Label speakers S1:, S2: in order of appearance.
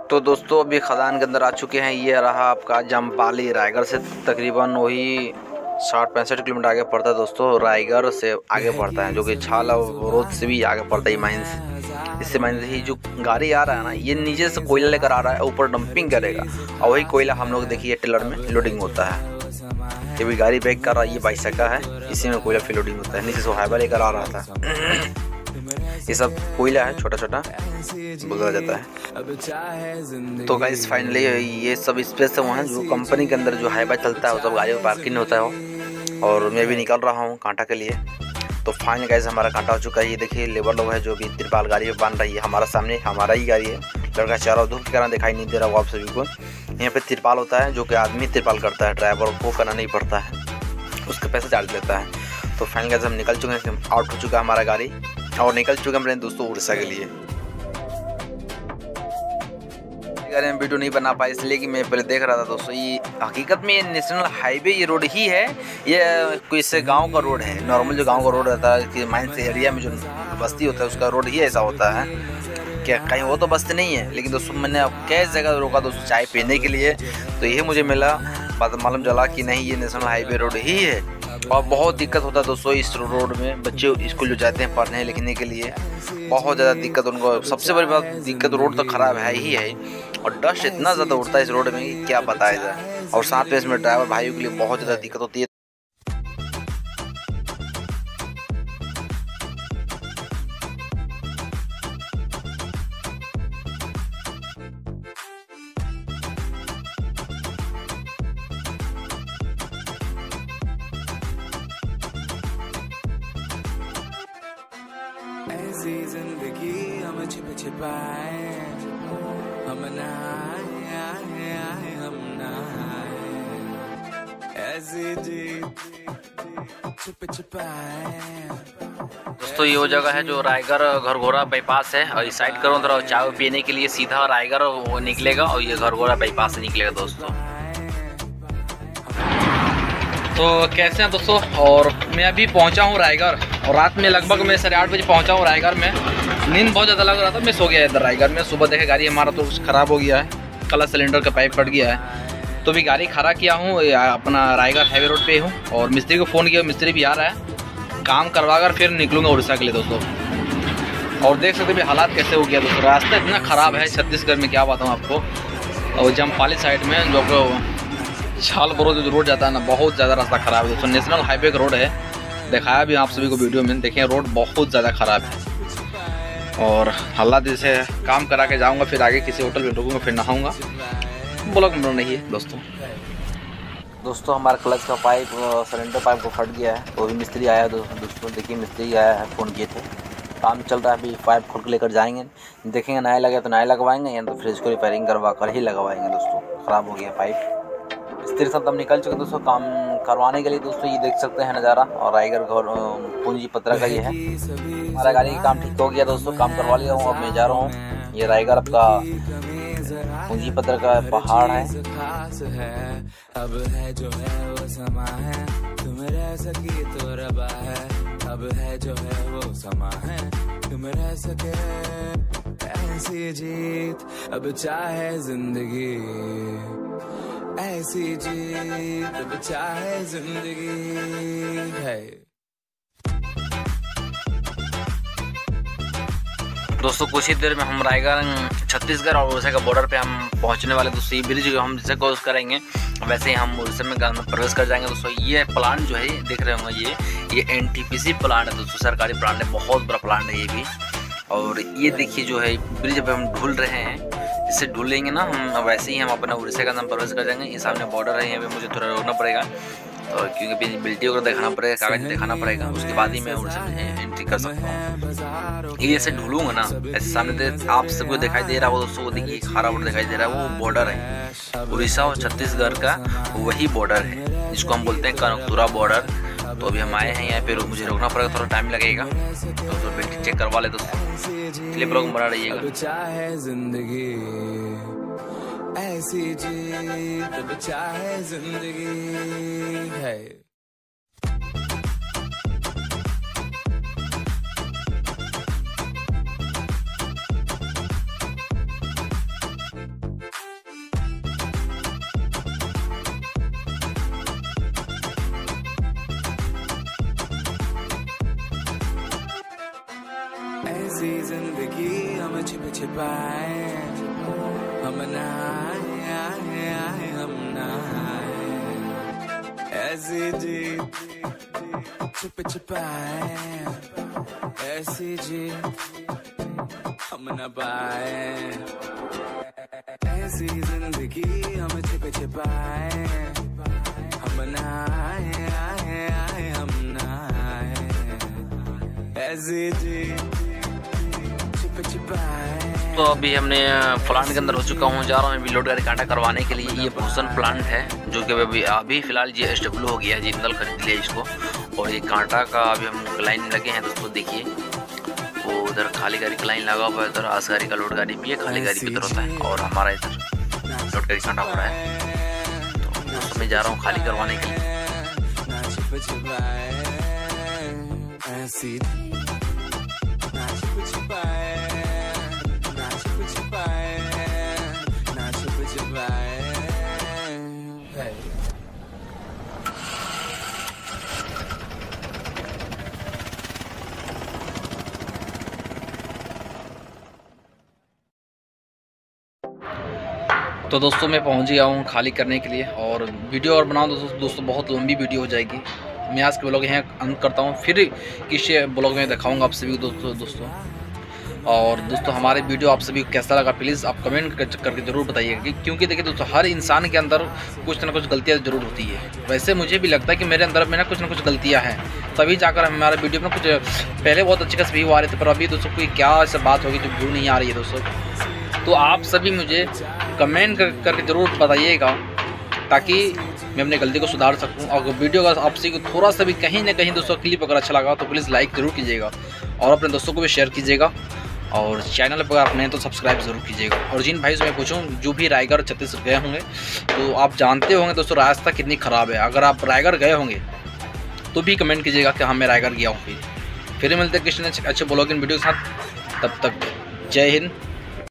S1: तो दोस्तों अभी खदान के अंदर आ चुके हैं। ये रहा आपका जमपाली, रायगढ़ से तकरीबन वही 60-65 किलोमीटर आगे पड़ता है दोस्तों। रायगढ़ से आगे पड़ता है, जो कि छाल और रोड से भी आगे पड़ता है माइंस। इससे माइंस ही जो गाड़ी आ रहा है ना, ये नीचे से कोयला लेकर आ रहा है, ऊपर डंपिंग करेगा और वही कोयला हम लोग देखिए टिलर में लोडिंग होता है। ये भी गाड़ी बैक कर रहा है, ये बाइसाइकिल है, इसी में कोयला फिर लोडिंग होता है। नीचे से हाईवे लेकर आ रहा था। ये सब कोयला है, छोटा छोटा बुझा जाता है। तो गाइस फाइनली ये सब स्पेस है वहाँ जो कंपनी के अंदर जो हाईवे चलता है, वो सब गाड़ी में पार्किंग होता है। और मैं भी निकल रहा हूँ कांटा के लिए। तो फाइनल गाइस हमारा कांटा हो चुका है। ये देखिए लेबर लोग है जो भी तिरपाल गाड़ी में बांध रही है। हमारा सामने हमारा ही गाड़ी है, लड़का चारों धूप के कारण दिखाई नहीं दे रहा वो आप सभी को। यहाँ पे तिरपाल होता है जो कि आदमी तिरपाल करता है, ड्राइवर को करना नहीं पड़ता है, उसके पैसे चार्ज लेता है। तो फाइनल गाइस हम निकल चुके हैं, आउट हो चुका है हमारा गाड़ी और निकल चुके हैं मेरे दोस्तों उड़ीसा के लिए। गाड़ी में वीडियो नहीं बना पाया इसलिए कि मैं पहले देख रहा था दोस्तों। ये हकीकत में ये नेशनल हाईवे ये रोड ही है, ये कोई से गांव का रोड है। नॉर्मल जो गांव का रोड रहता है कि माइंस एरिया में जो बस्ती होता है उसका रोड ही ऐसा होता है। क्या कहीं वो तो बस्ती नहीं है, लेकिन दोस्तों मैंने कई जगह रोका दोस्तों चाय पीने के लिए, तो ये मुझे मिला, बाद मालूम चला कि नहीं ये नेशनल हाईवे रोड ही है। और बहुत दिक्कत होता है दोस्तों इस रोड में। बच्चे स्कूल जो जाते हैं पढ़ने लिखने के लिए बहुत ज़्यादा दिक्कत उनको। सबसे बड़ी बात दिक्कत रोड तो ख़राब है ही है, और डस्ट इतना ज़्यादा उड़ता है इस रोड में कि क्या बताया जाए। और साथ में इसमें ड्राइवर भाइयों के लिए बहुत ज़्यादा दिक्कत होती है।
S2: ऐसी जिंदगी हम छिप छिपाए, हम नहाए हम नहाए, ऐसी जीत छिप छिपाए।
S1: दोस्तों ये वो जगह है जो रायगढ़ घरघोड़ा बाईपास है, और इस साइड करो तो चाय पीने के लिए सीधा रायगढ़ वो निकलेगा और ये घरघोड़ा बाईपास से निकलेगा दोस्तों। तो कैसे हैं दोस्तों, और मैं अभी पहुंचा हूं रायगढ़, और रात में लगभग मैं 8:30 बजे पहुंचा हूं रायगढ़ में। नींद बहुत ज़्यादा लग रहा था, मैं सो गया इधर रायगढ़ में। सुबह देखे गाड़ी हमारा तो ख़राब हो गया है, कलर सिलेंडर का पाइप फट गया है। तो भी गाड़ी खड़ा किया हूँ, अपना रायगढ़ हाईवे रोड पे हूँ, और मिस्त्री को फ़ोन किया, मिस्त्री भी आ रहा है। काम करवा कर फिर निकलूँगा उड़ीसा के लिए दोस्तों। और देख सकते भी हालात कैसे हो गया दोस्तों, रास्ता इतना ख़राब है छत्तीसगढ़ में, क्या बताऊँ आपको। और जमपाली साइड में जो छाल बरोद जो रोड जाता है ना, बहुत ज़्यादा रास्ता ख़राब है दोस्तों। नेशनल हाईवे का रोड है, दिखाया भी आप सभी को वीडियो में, देखें रोड बहुत ज़्यादा ख़राब है। और हालात जैसे काम करा के जाऊँगा, फिर आगे किसी होटल में रुकूँगा, फिर नहाऊँगा। ब्लॉग में नहीं है दोस्तों हमारा क्लच का पाइप सिलेंडर पाइप को फट गया है। तो अभी मिस्त्री आया दोस्तों, देखिए मिस्त्री आया है, फ़ोन किए थे, काम चल रहा है। अभी पाइप खोल के लेकर जाएंगे, देखेंगे नया लगे तो नया लगवाएंगे, या तो फ्रिज को रिपेयरिंग करवा कर ही लगवाएंगे दोस्तों। ख़राब हो गया पाइप। मिस्त्री सब हम निकल चुके दोस्तों काम करवाने के लिए दोस्तों। ये देख सकते हैं नज़ारा, और रायगढ़ पूंजी पत्रा का ये है। हमारा गाड़ी का काम ठीक हो गया दोस्तों, काम करवा लिया हूँ, अब मैं जा रहा हूँ। ये रायगढ़ आपका पूंजी पत्रा का पहाड़ है।
S2: अब है जो है वो समा है, तुम रह सकी तो रबा है। अब है जो है वो समा है, तुम रह सके ऐसी जीत। अब चाहे जिंदगी ऐसी जीत, अब चाहे जिंदगी है।
S1: दोस्तों कुछ ही देर में हम रायगढ़ छत्तीसगढ़ और उड़ीसा का बॉर्डर पे हम पहुंचने वाले दोस्तों। ये ब्रिज हम जैसे क्रॉस करेंगे वैसे ही हम उड़ीसा में प्रवेश कर जाएंगे दोस्तों। ये प्लांट जो है देख रहे होंगे, ये NTPC प्लांट है दोस्तों, सरकारी प्लांट है, बहुत बड़ा प्लांट है ये भी। और ये देखिए जो है ब्रिज पे हम ढूल रहे हैं, इससे ढूलेंगे ना हम, वैसे ही हम अपना उड़ीसा का नाम प्रवेश कर जाएंगे। ये सामने बॉर्डर है, यहाँ पे मुझे थोड़ा रोकना पड़ेगा, और क्योंकि बिल्टी वगैरह दिखाना पड़ेगा, कागज दिखाना पड़ेगा, उसके बाद ही मैं उड़ीसा में एंट्री कर सकता हूँ। ये ऐसे ढूलूंगा ना, ऐसे सामने आप सबको दिखाई दे रहा है वो दोस्तों, वो देखिए खारा बॉर्डर दिखाई दे रहा है, वो बॉर्डर है उड़ीसा और छत्तीसगढ़ का, वही बॉर्डर है जिसको हम बोलते हैं कनकपुरा बॉर्डर। तो अभी हम आए हैं यहाँ पे, मुझे रुकना पड़ेगा, थोड़ा टाइम लगेगा, तो बिल्टी चेक करवा ले दोस्तों, इसलिए ब्लॉग बना रहिएगा।
S2: ऐसी जीत, अब चाहे जिंदगी है। ऐसी जिंदगी हम छिप छिपाए, हम नहाए आए आए हम नहाए, ऐसी जी छिप छिपाए, ऐसी जी हम न पाए, ऐसी जिंदगी हम छिप छिपाए, हम नहाए आए आए हम नहाए, ऐसी जी छिप छिपाए।
S1: तो अभी हमने प्लांट के अंदर हो चुका हूँ, जा रहा हूँ अभी लोड गाड़ी कांटा करवाने के लिए। ये भूषण प्लांट है जो कि अभी फिलहाल GSW हो गया है, जिंदल खरीद लिया इसको। और ये कांटा का अभी हम लाइन लगे हैं दोस्तों, देखिए वो उधर खाली गाड़ी का लाइन लगा हुआ है, उधर आस गाड़ी का लोड गाड़ी भी है, खाली गाड़ी भी उधर होता है, और हमारा इधर लोड गाड़ी कांटा हो रहा है। तो उस समय जा रहा हूँ खाली करवाने के लिए। तो दोस्तों मैं पहुंच गया हूं खाली करने के लिए, और वीडियो और बनाऊं दोस्तों बहुत लंबी वीडियो हो जाएगी। मैं आज के ब्लॉग यहाँ अंत करता हूं, फिर किसी ब्लॉग में दिखाऊंगा आप सभी दोस्तों। और दोस्तों हमारे वीडियो आप सभी को कैसा लगा प्लीज़ आप कमेंट करके ज़रूर बताइएगा, क्योंकि देखिए दोस्तों हर इंसान के अंदर कुछ ना कुछ गलतियाँ ज़रूर होती है। वैसे मुझे भी लगता है कि मेरे अंदर में ना कुछ गलतियाँ हैं, तभी जाकर हमारे वीडियो में कुछ पहले बहुत अच्छे खास व्यू आ रहे थे, पर अभी दोस्तों कोई क्या ऐसा बात होगी जो व्यू नहीं आ रही है दोस्तों। तो आप सभी मुझे कमेंट करके ज़रूर बताइएगा, ताकि मैं अपनी गलती को सुधार सकूं। और वीडियो का आप सभी को थोड़ा सा भी कहीं ना कहीं दोस्तों क्लिप अगर अच्छा लगा तो प्लीज़ लाइक ज़रूर कीजिएगा, और अपने दोस्तों को भी शेयर कीजिएगा, और चैनल पर आप नए तो सब्सक्राइब ज़रूर कीजिएगा। और जिन भाई से मैं पूछूं जो भी रायगढ़ छत्तीसगढ़ गए होंगे, तो आप जानते होंगे दोस्तों रास्ता कितनी ख़राब है। अगर आप रायगढ़ गए होंगे तो भी कमेंट कीजिएगा कि हाँ मैं रायगढ़ गया हूँ। फिर मिलते हैं किसी अच्छे ब्लॉगिंग वीडियो के साथ, तब तक जय हिंद।